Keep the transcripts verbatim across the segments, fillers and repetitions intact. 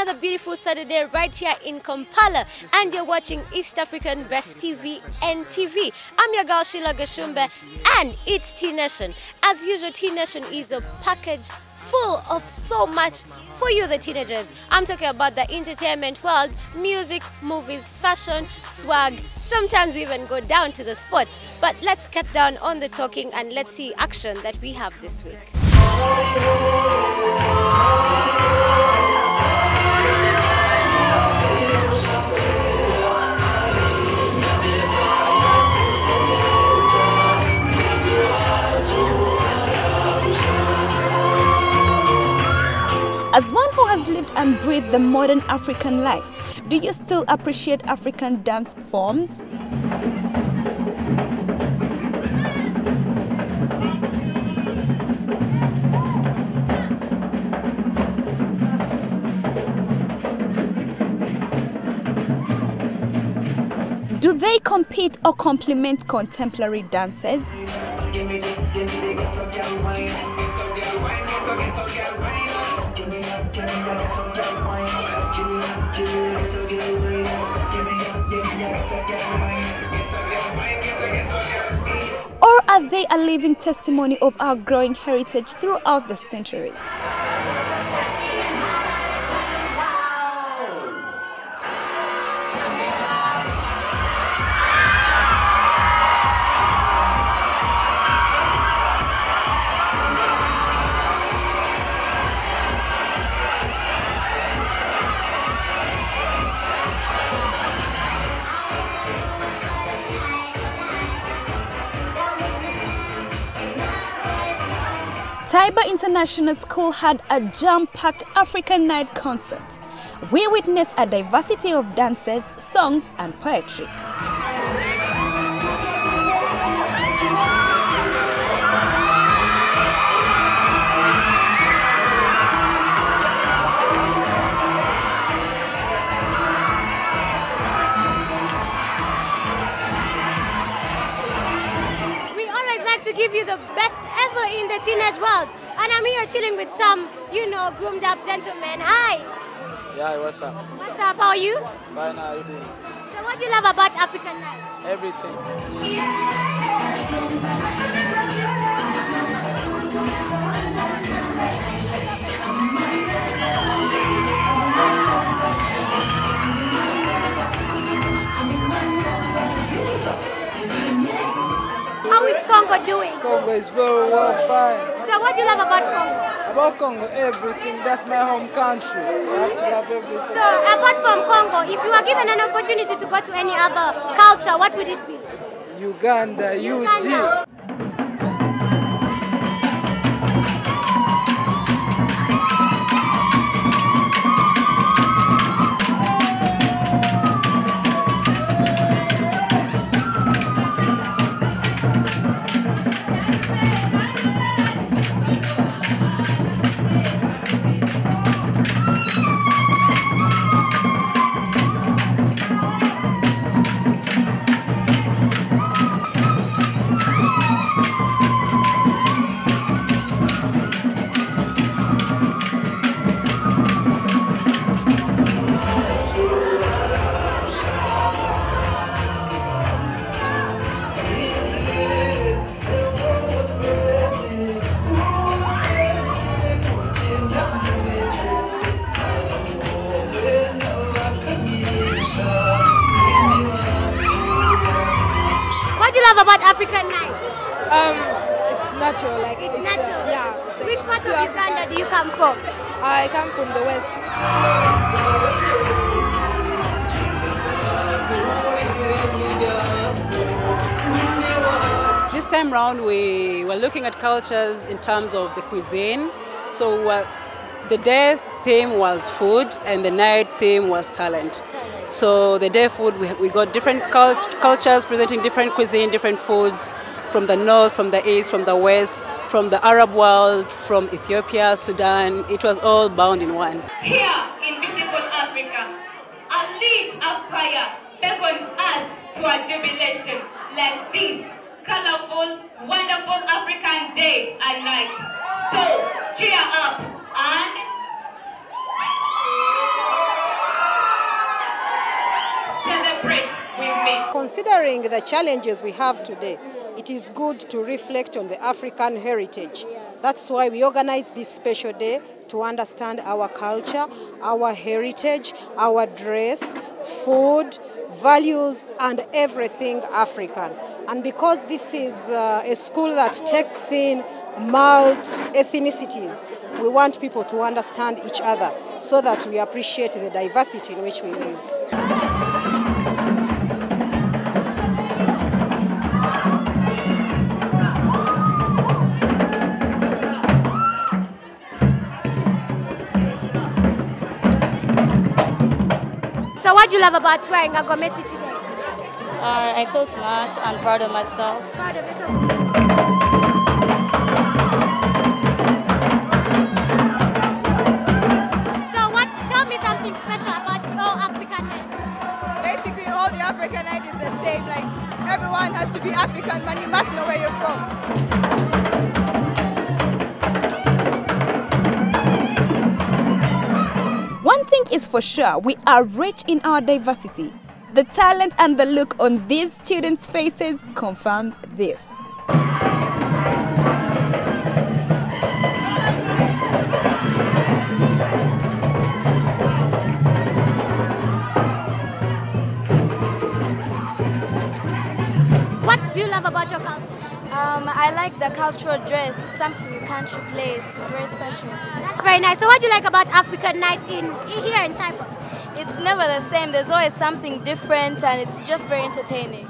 another beautiful Saturday right here in Kampala, and you're watching East African Best T V, N T V. I'm your girl Sheila Gashumbe, and it's T Nation. As usual, T Nation is a package full of so much for you, the teenagers. I'm talking about the entertainment world, music, movies, fashion, swag. Sometimes we even go down to the sports. But let's cut down on the talking and let's see action that we have this week. As one who has lived and breathed the modern African life, do you still appreciate African dance forms? Do they compete or complement contemporary dances? Or are they a living testimony of our growing heritage throughout the centuries? Tibah International School had a jam-packed African night concert. We witnessed a diversity of dances, songs, and poetry. We always like to give you the best ever in the teenage world. And I'm here chilling with some, you know, groomed up gentlemen. Hi. Yeah, what's up? What's up? How are you? Fine, how are you doing? So what do you love about African life? Everything. How is Congo doing? Congo is very well, fine. So what do you love about Congo? About Congo, everything. That's my home country. I have to love everything. So apart from Congo, if you were given an opportunity to go to any other culture, what would it be? Uganda, U G. Uganda. What do you love about African life? Um, it's natural, like It's natural. yeah. Which part of Uganda do you come from? I come from the west. This time round, we were looking at cultures in terms of the cuisine. So uh, the day theme was food, and the night theme was talent. So the day food, we, we got different cult cultures presenting different cuisine, different foods from the north, from the east, from the west, from the Arab world, from Ethiopia, Sudan. It was all bound in one. Here in beautiful Africa, a lit up fire beckons us to a jubilation like this colorful, wonderful African day and night. So cheer up and considering the challenges we have today, it is good to reflect on the African heritage. That's why we organize this special day, to understand our culture, our heritage, our dress, food, values, and everything African. And because this is uh, a school that takes in multi-ethnicities, we want people to understand each other so that we appreciate the diversity in which we live. So what do you love about wearing a gomesi today? Uh, I feel smart and proud of myself. Proud of yourself. So what, tell me something special about all African night. Basically, all the African night is the same. Like, everyone has to be African, man. You must know where you're from. One thing is for sure, we are rich in our diversity. The talent and the look on these students' faces confirm this. What do you love about your culture? Um, I like the cultural dress. It's something you can't replace. It's very special. That's very nice. So what do you like about African night in, in here in Tibah? It's never the same. There's always something different, and it's just very entertaining.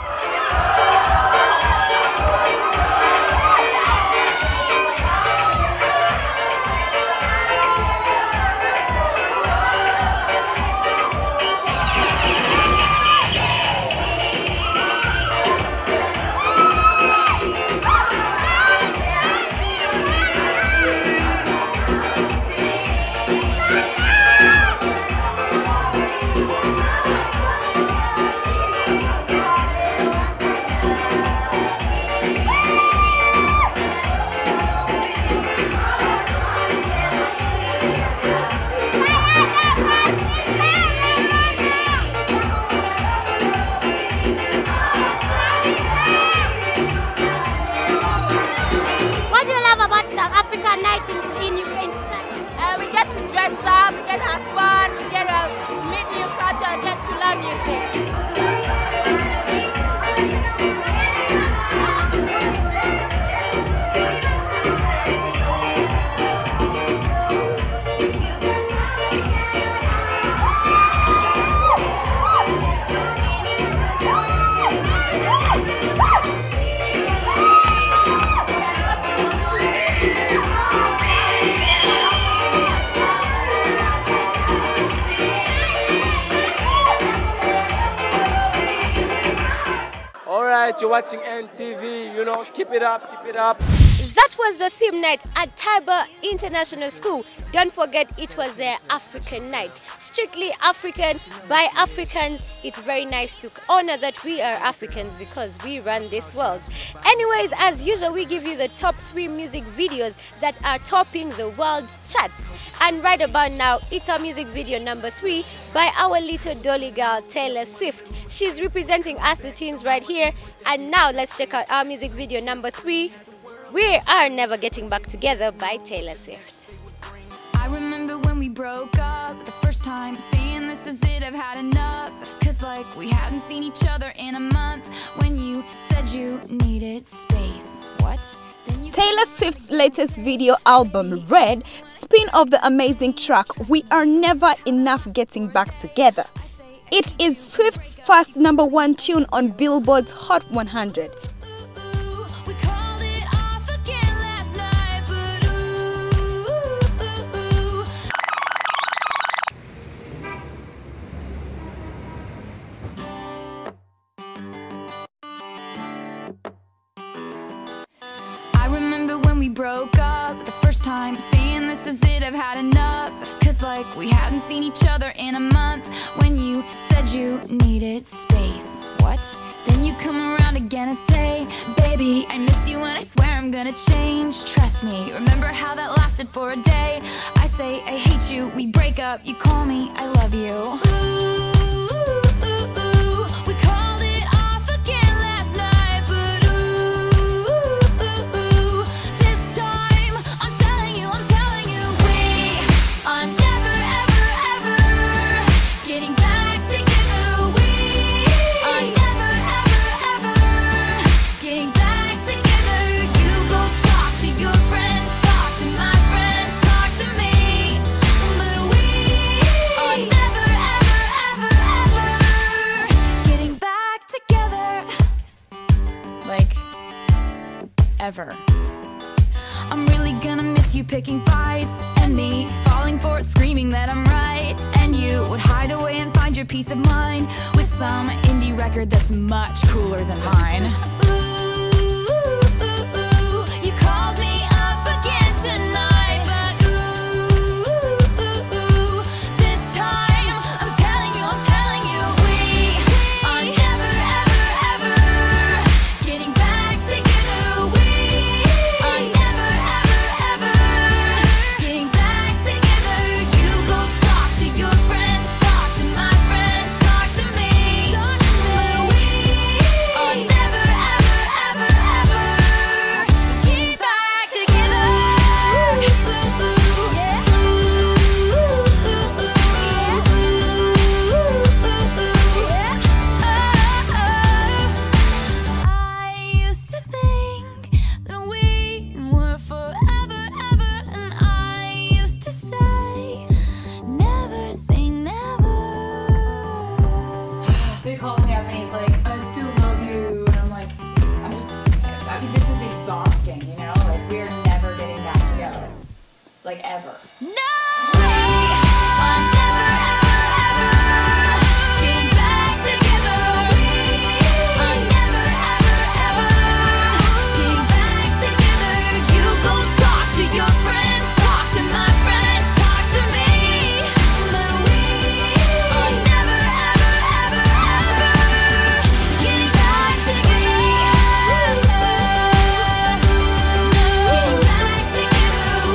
You're watching N T V, you know, keep it up, keep it up. That was the theme night at Tibah International School. Don't forget, it was their African night. Strictly African, by Africans. It's very nice to honor that we are Africans because we run this world. Anyways, as usual, we give you the top three music videos that are topping the world charts. And right about now, it's our music video number three by our little dolly girl, Taylor Swift. She's representing us, the teens, right here. And now let's check out our music video number three. We Are Never Getting Back Together by Taylor Swift. I remember when we broke up the first time, saying this is it, I've had enough. Cause like we hadn't seen each other in a month. When you said you needed space. What? Then you Taylor Swift's latest video album, Red, spin off the amazing track We Are Never Enough Getting Back Together. It is Swift's first number one tune on Billboard's Hot one hundred. we broke up the first time, saying this is it, I've had enough. Cause like we hadn't seen each other in a month. When you said you needed space. What? Then you come around again and say, baby, I miss you and I swear I'm gonna change. Trust me, remember how that lasted for a day. I say I hate you, we break up, you call me I love you. Ooh, ooh, ooh, ooh. We called it ever. I'm really gonna miss you picking fights, and me falling for it, screaming that I'm right. And you would hide away and find your peace of mind with some indie record that's much cooler than mine. Ooh, ooh, ooh, you called me up again tonight, but ooh, ooh, ooh, this time I'm telling you, I'm telling you, we are never, ever, ever getting back together. We are never, ever, ever getting back together. You go talk to your friends, talk to my friends, talk to me. But we are never, ever, ever, ever get back together. I used to think that we were forever, ever, and I used to say, never say never. So he calls me up and he's like, I still love you. And I'm like, I'm just, I mean, this is exhausting, you know? Like, we're never getting back together. Like, ever. No! We are never, ever, ever getting back together. We are never, ever, ever getting back together. You go talk to your friends, talk to my friends, talk to me. But we are never, ever, ever, ever getting back together. Getting back together.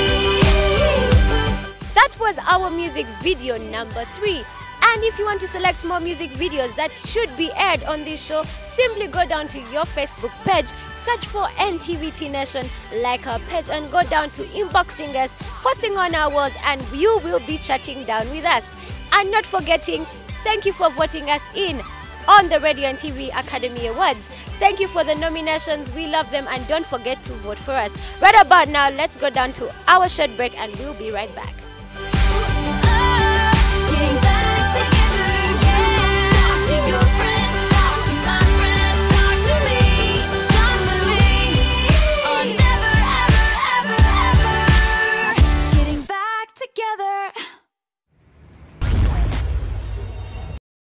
We That was our music video number three. And if you want to select more music videos that should be aired on this show, simply go down to your Facebook page, search for N T V T Nation, like our page, and go down to inboxing us, posting on our walls, and you will be chatting down with us. And not forgetting, thank you for voting us in on the Radio and T V Academy Awards. Thank you for the nominations. We love them, and don't forget to vote for us. Right about now, let's go down to our short break and we'll be right back.